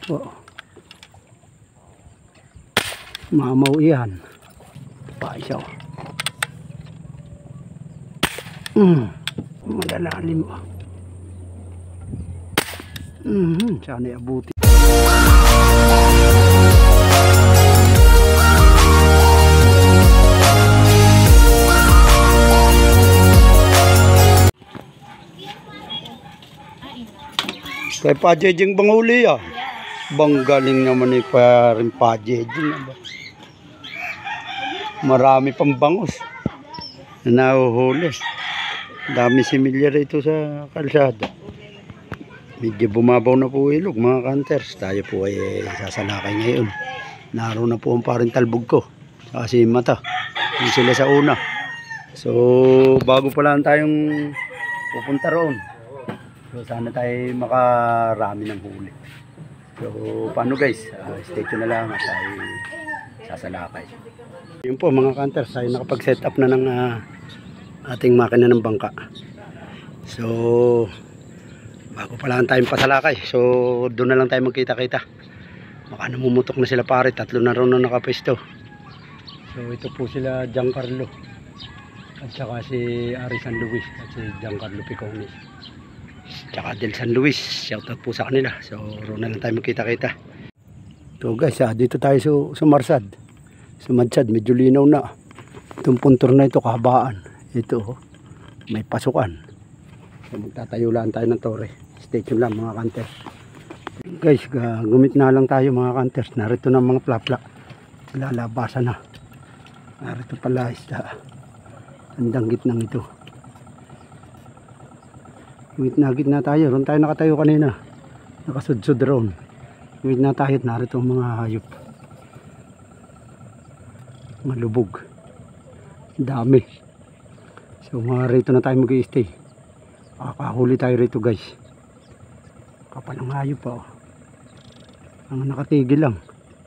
Oh. Mamaw yan. Pa isa. Malalalim. Sana iabuti. Kay Pajejing banguli ah. Bang galing naman ni parin Pajejing. Marami pang bangus na nahuhuli. Dami similya rito sa kalsada. Medyo bumabaw na po ilog mga kanters. Tayo po ay sasalakay ngayon. Naroon na po ang parin talbog ko. Kasi mata. Yung sila sa una. So bago pa lang tayong pupunta roon. So sana tayo makarami ng huli. So paano guys, stay tuned na lang at tayo sasalakay. Yun po mga kanters, tayo nakapag-set up na ng ating makina ng bangka. So bago pa lang tayong pasalakay. So doon na lang tayo magkita-kita. Baka namumutok na sila pare, tatlo na ron na nakapesto. So ito po sila Giancarlo at saka si Ari San Luis at si Giancarlo Picones. Tsaka Del San Luis, shoutout po sa kanila. So roon na lang tayo magkita-kita. So guys, dito tayo sa Marsad, sa Madsad, medyo linaw na. Itong puntor na ito, kahabaan. Ito, may pasukan. So magtatayo lang tayo ng tore. Stay tuned lang mga kanters. Guys, gumit na lang tayo mga kanters. Narito na mga plapla. Lalabasan na. Narito pala isda. Ang danggit ng ito. Gitna tayo. Roon tayo nakatayo kanina. Nakasudsud roon. Gitna tayo at narito ang mga hayop. Malubog. Dami. So mga rito na tayo mag-i-stay. Kakahuli tayo rito guys. Kapal ang hayop pa oh. Ang nakatigil lang.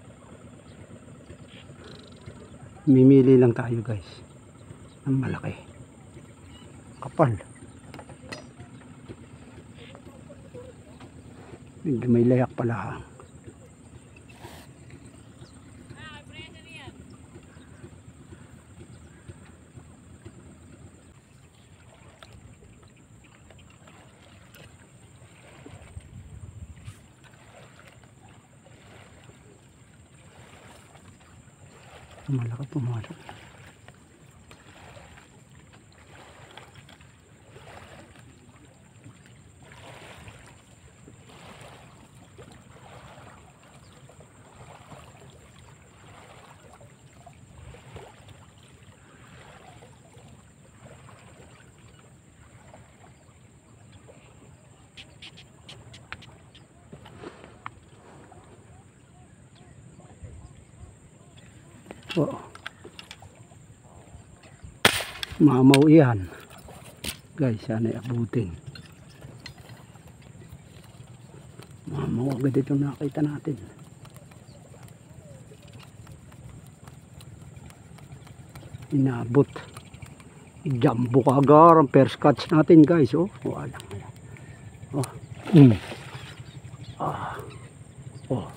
Mimili lang tayo guys. Ang malaki. Kapal. Medyo may layak pala. Malaki pumasok. Oh. Mamaw yan guys, sana iabutin. Mamaw agad ito nakita natin. Inabot. Jumbo kagar ang first catch natin guys. Oh, wala. Oh. Oh.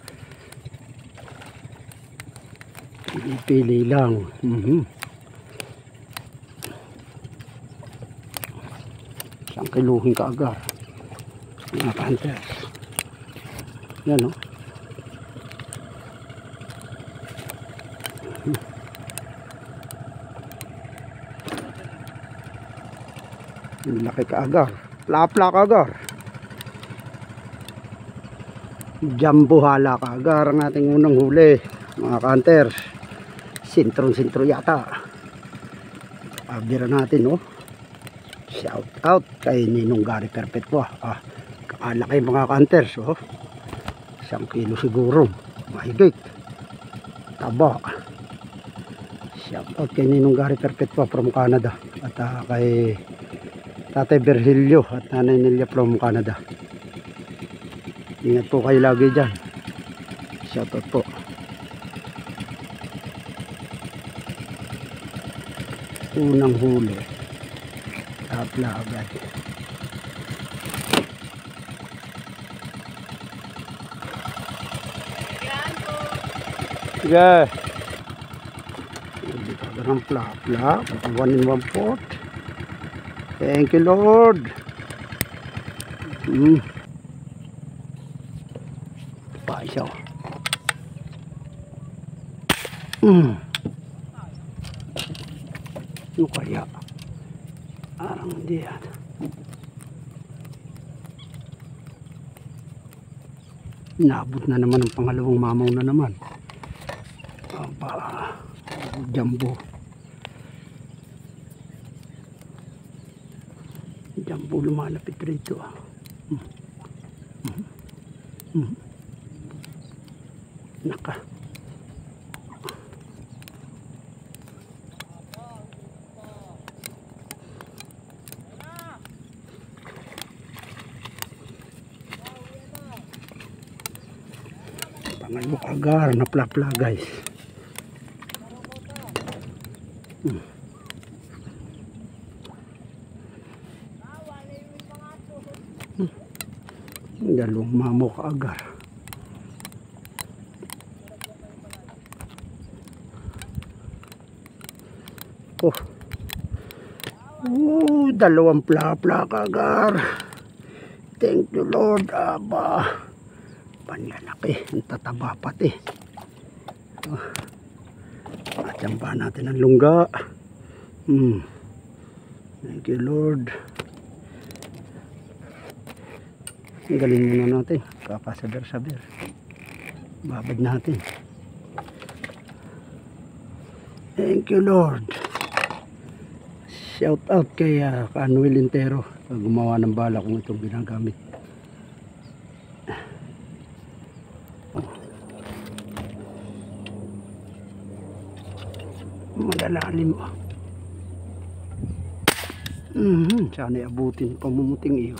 Pili lang. Isang kiluhin ka agad. Mga kanters. Yan o. Laki ka agad. Plap-plak agad. Jumbo hala ka agad ang ating unang huli. Mga kanters. Sintron-sintro yata. Abira natin oh. Shout out kay Ninong Gary Perpetua. Kakalaki mga kanters oh. 1 kilo siguro. Mahigit. Taba. Shout out kay Ninong Gary Perpetua from Canada. At kay Tatay Virgilio at Nanay Nelia from Canada. Ingat po kayo lagi dyan. Shout out po. Unang huli. Tapla agad. Yeah. Hindi ka ganang plap-plap. 1 and 1/4. Thank you, Lord. Pa isa. Ano kaya? Parang hindi yan. Naabot na naman ang pangalawang mamaw na naman. Aba, jumbo. Jumbo lumalapit rito. Naka. Pangalawang agar na plapla guys. Dalawang mamo ka agar. Dalawang plapla ka agar. Thank you, Lord. Aba, panlalaki, ang tataba pati. Atsampa natin ang lungga. Thank you, Lord. Ang galing muna natin, kakasaber-saber. Babad natin. Thank you, Lord. Shout out kay Kanuel Intero, gumawa ng bala kung itong ginagamit. Malalalim. Sana abutin pamumuting iyo.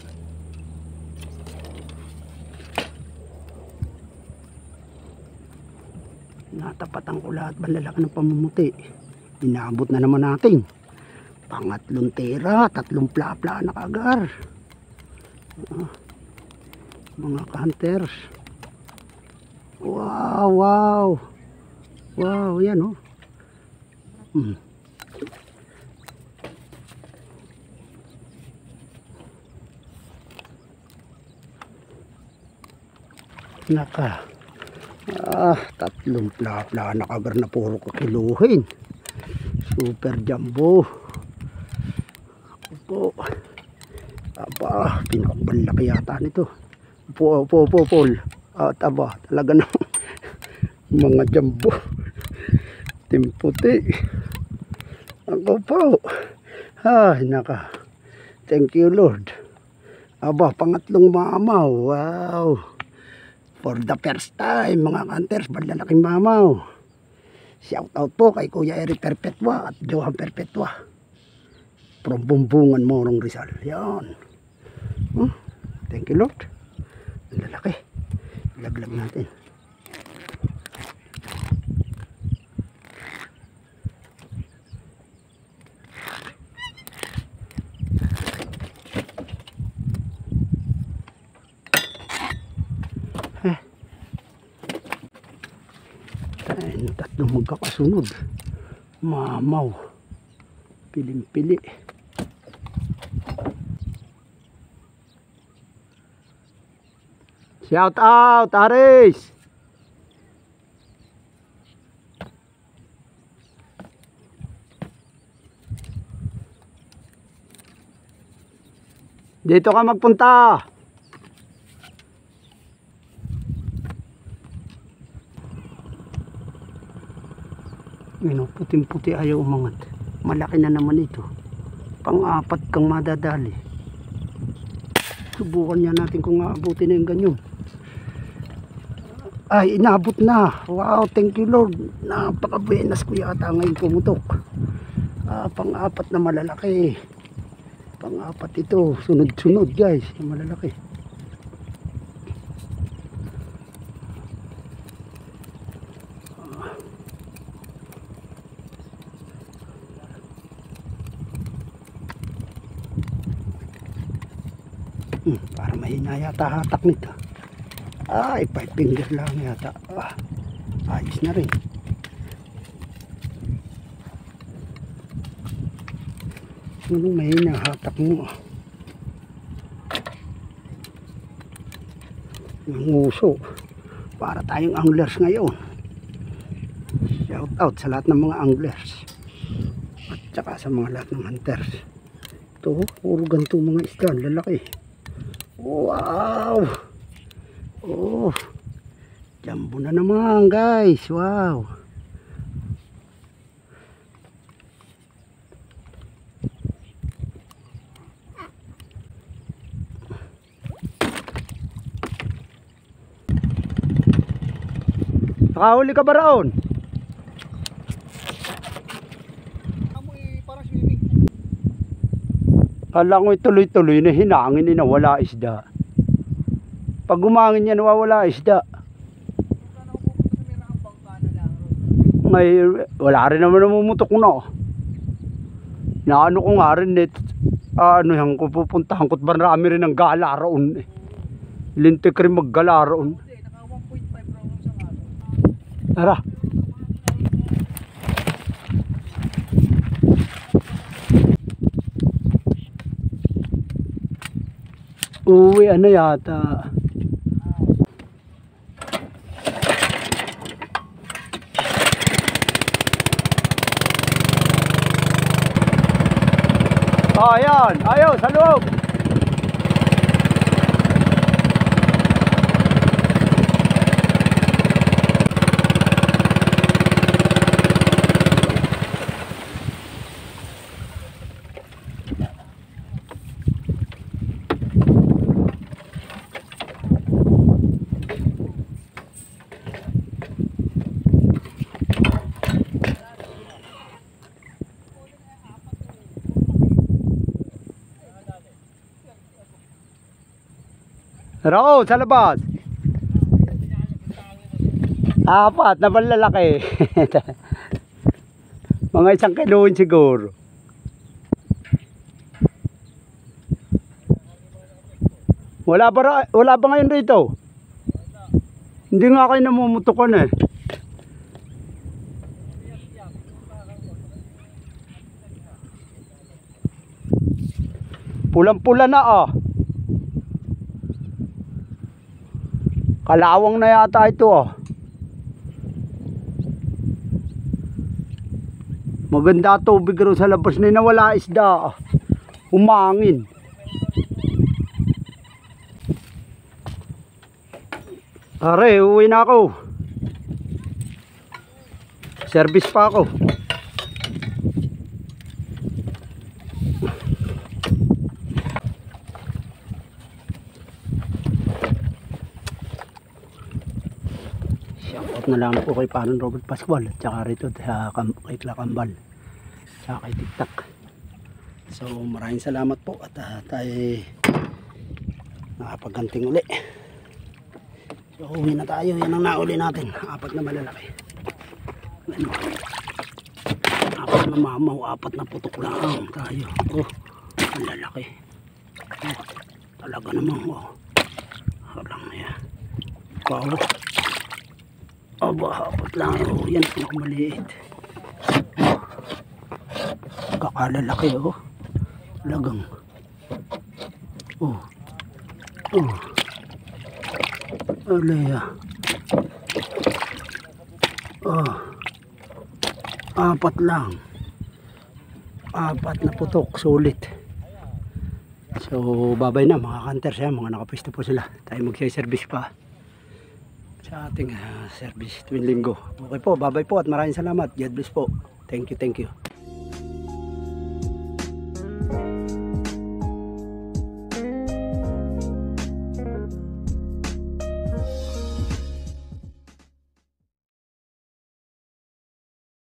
Natapatan ko lahat malalaki ng pamumuti. Inaabot na naman natin. Pangatlong tera, 3 plapla na kagar. Mga hunters. Wow, wow. Wow, yan oh. Naka. 3 plapla na kagar na puro kakiluhin. Super jumbo. Opo. Aba, pinakabalaki yata nito. Opo, Paul. At aba, talaga na mga jumbo. Timputi. Ako po. Ay, naka. Thank you, Lord. Aba, pangatlong mamaw. Wow. For the first time, mga hunters, malalaking mamaw. Shout out po kay Kuya Eric Perpetua at Johan Perpetua. From Bumbungan, Morong Rizal. Yan. Thank you, Lord. Lalaki. Laglag natin. Ayun, 3 magkakasunod. Mamaw. Piling-pili. Shout out, Aris! Dito ka magpunta. Puting-puti ayaw umangat. Malaki na naman ito. Pang-4 kang madadali. Subukan niya natin kung aabutin na yung ganyan. Ay, inabot na. Wow, thank you, Lord. Napaka-buenas ko yata ngayon pumutok. Pang-4 na malalaki. Pang-4 ito. Sunod-sunod guys. Yung malalaki. Para mahina yata hatak nito. Ay, 5 finger lang yata. Ayos na rin. Anong mahina, hatak mo. Ang uso. Para tayong anglers ngayon. Shout out sa lahat ng mga anglers. At saka sa mga lahat ng hunters. Ito, puro ganito mga isda. Lalaki. Wow! Oh! Jumbo na naman guys. Wow! Nakahuli ka ba raon? Parang swimming. Kala ko tuloy-tuloy na hinangin na wala isda. Pag gumangin yan, nawawala isda. May, wala rin naman namumutok na. Naano ko nga rin ano yan, kung pupuntahan ko't marami rin ang gala raon eh. Lintik rin maggala raon. Tara. Uwi ano yata. Oh, ayan. Ayaw, sa loob. Rao, sa labas. Apat na panlalaki. Mga 1 kiloin siguro. Wala ba ngayon rito? Hindi nga kayo namumutukan eh. Pulang-pula na ah. Kalawang na yata ito ah. Maganda tubig rin sa labas na wala isda ah. Humangin. Are, uwi na ako. Service pa ako. Shoutout na lang po kay Panon Robert Pascual at saka rito kay Klakambal saka kay TikTok. So maraming salamat po at tayo nakapagganting uli. So uwi na tayo. Yan ang nauli natin. 4 na malalaki. Ano? 4 na mamaw, 4 na putok lang tayo. Oh, ang lalaki. Oh, talaga naman. Oh, halang na yan. Wow. Aba, 4 lang. Oh, yan ang maliit. Oh, kakalalaki oh. Talagang. Oh. Oh. Alaya. Oh. 4 lang. 4 na putok, sulit. So, babay na mga hunters yan, mga nakapwesto po sila. Tayo magsi-service pa sa ating service tuwing linggo. Okay po, babay po at maraming salamat. God bless po. Thank you, thank you.